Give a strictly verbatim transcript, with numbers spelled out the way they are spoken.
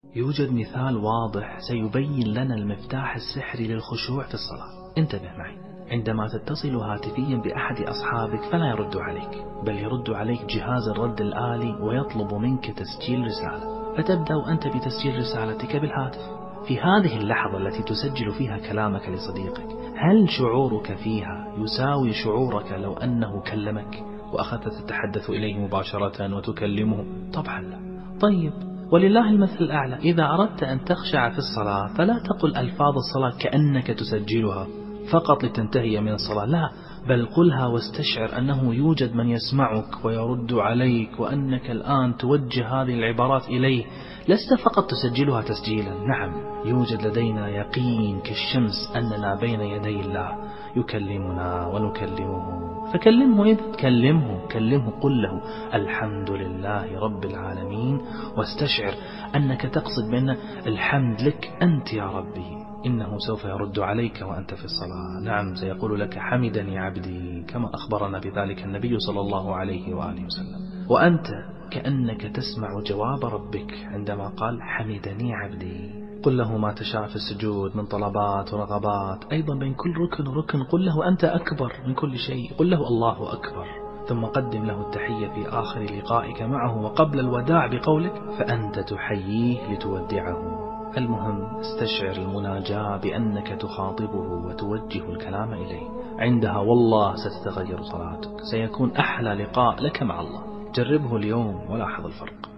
يوجد مثال واضح سيبين لنا المفتاح السحري للخشوع في الصلاة. انتبه معي، عندما تتصل هاتفيا بأحد أصحابك فلا يرد عليك، بل يرد عليك جهاز الرد الآلي ويطلب منك تسجيل رسالة، فتبدأ أنت بتسجيل رسالتك بالهاتف. في هذه اللحظة التي تسجل فيها كلامك لصديقك، هل شعورك فيها يساوي شعورك لو أنه كلمك وأخذت تتحدث إليه مباشرة وتكلمه؟ طبعا لا. طيب، ولله المثل الأعلى، إذا أردت أن تخشع في الصلاة فلا تقل ألفاظ الصلاة كأنك تسجلها فقط لتنتهي من الصلاة، لا، بل قلها واستشعر أنه يوجد من يسمعك ويرد عليك، وأنك الآن توجه هذه العبارات إليه، لست فقط تسجلها تسجيلا. نعم، يوجد لدينا يقين كالشمس أننا بين يدي الله يكلمنا ونكلمه، فكلمه. إذ كلمه كلمه قل له الحمد لله رب العالمين، واستشعر أنك تقصد بأن الحمد لك أنت يا ربي، إنه سوف يرد عليك وأنت في الصلاة. نعم، سيقول لك حمدني عبدي، كما أخبرنا بذلك النبي صلى الله عليه وآله وسلم. وأنت كأنك تسمع جواب ربك عندما قال حمدني عبدي. قل له ما تشاء في السجود من طلبات ورغبات، أيضا بين كل ركن وركن قل له أنت أكبر من كل شيء، قل له الله أكبر، ثم قدم له التحية في آخر لقائك معه وقبل الوداع بقولك فأنت تحييه لتودعه. المهم استشعر المناجاة بأنك تخاطبه وتوجه الكلام إليه، عندها والله ستتغير صلاتك، سيكون أحلى لقاء لك مع الله. جربه اليوم ولاحظ الفرق.